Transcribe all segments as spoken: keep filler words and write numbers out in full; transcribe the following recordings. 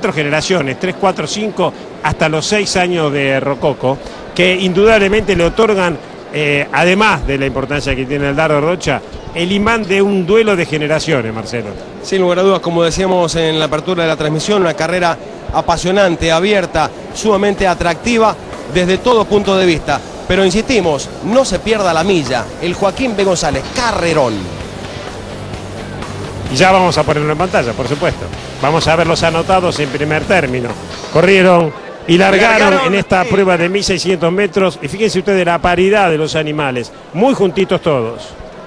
Cuatro generaciones, tres, cuatro, cinco, hasta los seis años de Rococo, que indudablemente le otorgan, eh, además de la importancia que tiene el Dardo Rocha, el imán de un duelo de generaciones, Marcelo. Sin lugar a dudas, como decíamos en la apertura de la transmisión, una carrera apasionante, abierta, sumamente atractiva desde todo punto de vista. Pero insistimos, no se pierda la milla, el Joaquín B. González, carrerón. Y ya vamos a ponerlo en pantalla, por supuesto. Vamos a ver los anotados en primer término. Corrieron y largaron, largaron en esta prueba de mil seiscientos metros. Y fíjense ustedes la paridad de los animales, muy juntitos todos.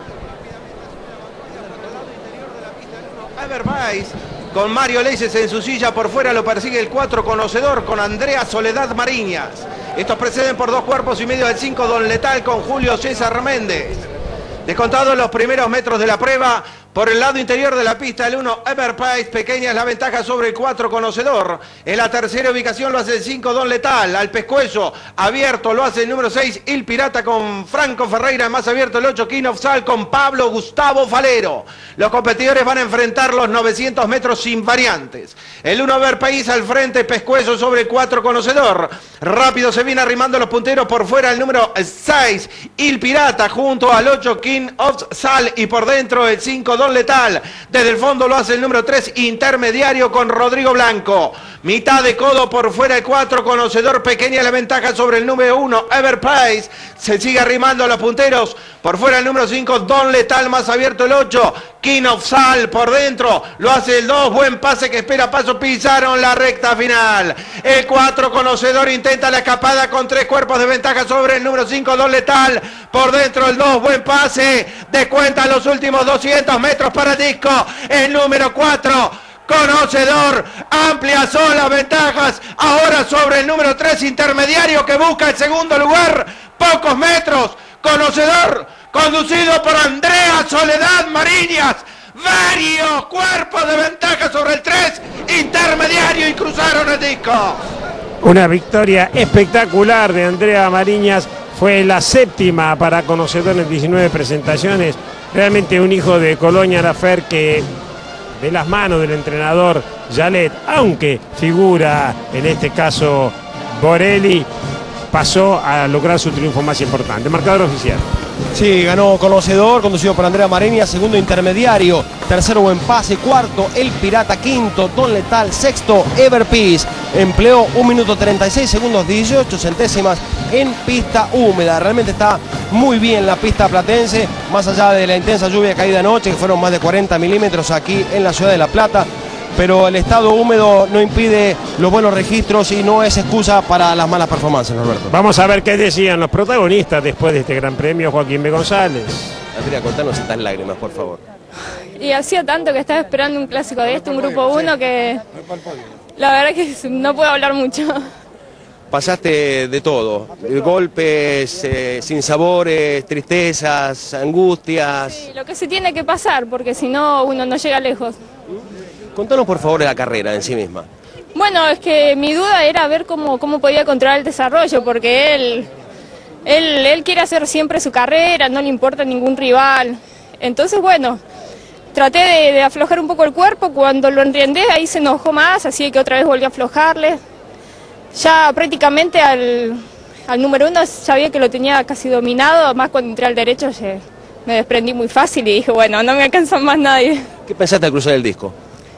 Everbase, con Mario Leises en su silla, por fuera lo persigue el cuatro Conocedor con Andrea Soledad Mariñas. Estos preceden por dos cuerpos y medio del cinco Don Letal con Julio César Méndez. Descontados los primeros metros de la prueba, por el lado interior de la pista, el uno Everpace, pequeña es la ventaja sobre el cuatro Conocedor. En la tercera ubicación lo hace el cinco Don Letal, al pescuezo, abierto lo hace el número seis Il Pirata con Franco Ferreira, más abierto el ocho King of Sal con Pablo Gustavo Falero. Los competidores van a enfrentar los novecientos metros sin variantes. El uno Everpace al frente, pescuezo sobre el cuatro Conocedor. Rápido se viene arrimando los punteros por fuera el número seis Il Pirata junto al ocho King of Sal y por dentro el cinco Don Letal. Desde el fondo lo hace el número tres Intermediario con Rodrigo Blanco. Mitad de codo por fuera el cuatro Conocedor, pequeña la ventaja sobre el número uno Everpace. Se sigue arrimando a los punteros. Por fuera el número cinco Don Letal, más abierto el ocho King of Sal. Por dentro lo hace el dos, buen pase que espera paso, pisaron la recta final. El cuatro Conocedor intenta la escapada con tres cuerpos de ventaja sobre el número cinco Don Letal. Por dentro el dos, buen pase, descuenta los últimos doscientos metros para Disco. El número cuatro Conocedor amplia son las ventajas ahora sobre el número tres Intermediario que busca el segundo lugar, pocos metros. Conocedor conducido por Andrea Soledad Mariñas, varios cuerpos de ventaja sobre el tres Intermediario y cruzaron el Disco. Una victoria espectacular de Andrea Mariñas, fue la séptima para Conocedor en diecinueve presentaciones. Realmente un hijo de Colonia Lafer que de las manos del entrenador Yalet, aunque figura en este caso Borelli, pasó a lograr su triunfo más importante. Marcador oficial. Sí, ganó Conocedor, conducido por Andrea Mariñas, segundo Intermediario, tercero Buen Pase, cuarto El Pirata, quinto Don Letal, sexto Everpeace. Empleó un minuto treinta y seis segundos, dieciocho centésimas en pista húmeda. Realmente está muy bien la pista platense, más allá de la intensa lluvia caída anoche, que fueron más de cuarenta milímetros aquí en la ciudad de La Plata. Pero el estado húmedo no impide los buenos registros y no es excusa para las malas performances, Roberto. Vamos a ver qué decían los protagonistas después de este gran premio. Joaquín B. González. Andrea, contanos estas lágrimas, por favor. Y hacía tanto que estaba esperando un clásico de este, un grupo uno, que la verdad que no puedo hablar mucho. Pasaste de todo, golpes, eh, sinsabores, tristezas, angustias. Sí, lo que se tiene que pasar, porque si no uno no llega lejos. Contanos por favor de la carrera en sí misma. Bueno, es que mi duda era ver cómo, cómo podía controlar el desarrollo, porque él, él, él quiere hacer siempre su carrera, no le importa ningún rival. Entonces, bueno, traté de, de aflojar un poco el cuerpo, cuando lo enriendé ahí se enojó más, así que otra vez volví a aflojarle. Ya prácticamente al, al número uno sabía que lo tenía casi dominado, más cuando entré al derecho me desprendí muy fácil y dije, bueno, no me alcanza más nadie. ¿Qué pensaste al cruzar el disco?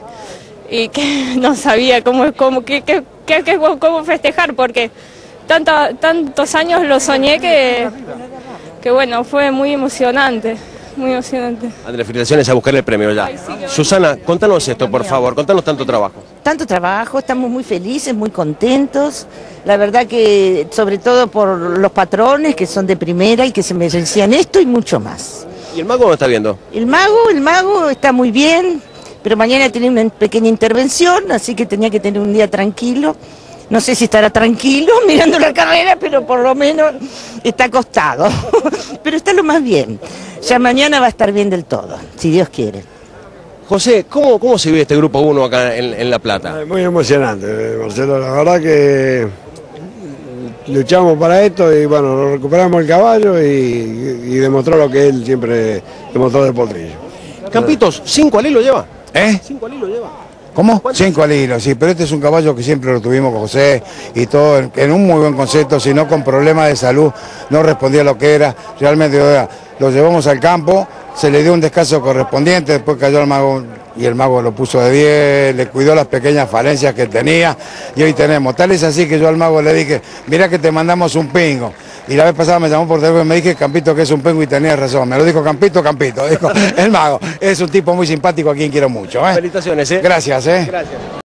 Y que no sabía cómo, cómo, qué, qué, qué, qué, cómo festejar, porque tanto, tantos años lo soñé que, que bueno, fue muy emocionante, muy emocionante. Andrés, felicitaciones a buscar el premio ya. Ay, sí, Susana, contanos esto, por favor, contanos tanto trabajo. Tanto trabajo, estamos muy felices, muy contentos, la verdad que sobre todo por los patrones que son de primera y que se merecían esto y mucho más. ¿Y el mago cómo está viendo? El mago, el mago está muy bien, pero mañana tiene una pequeña intervención, así que tenía que tener un día tranquilo. No sé si estará tranquilo mirando la carrera, pero por lo menos está acostado. Pero está lo más bien. Ya mañana va a estar bien del todo, si Dios quiere. José, ¿cómo, cómo se vive este grupo uno acá en, en La Plata? Muy emocionante, Marcelo. La verdad que luchamos para esto y bueno, recuperamos el caballo y, y demostró lo que él siempre demostró del potrillo. Campitos, ¿cinco al hilo lleva? ¿Eh? ¿Cinco al hilo lleva? ¿Cómo? Cinco al hilo, sí, pero este es un caballo que siempre lo tuvimos con José y todo en, en un muy buen concepto, sino con problemas de salud, no respondía a lo que era, realmente oiga, lo llevamos al campo, se le dio un descanso correspondiente, después cayó el mago y el mago lo puso de diez, le cuidó las pequeñas falencias que tenía y hoy tenemos. Tal es así que yo al mago le dije, mira que te mandamos un pingo. Y la vez pasada me llamó por teléfono y me dije, Campito, que es un pingo y tenía razón. Me lo dijo Campito, Campito, dijo el mago. Es un tipo muy simpático a quien quiero mucho. ¿eh? Felicitaciones, ¿eh? Gracias, ¿eh? Gracias.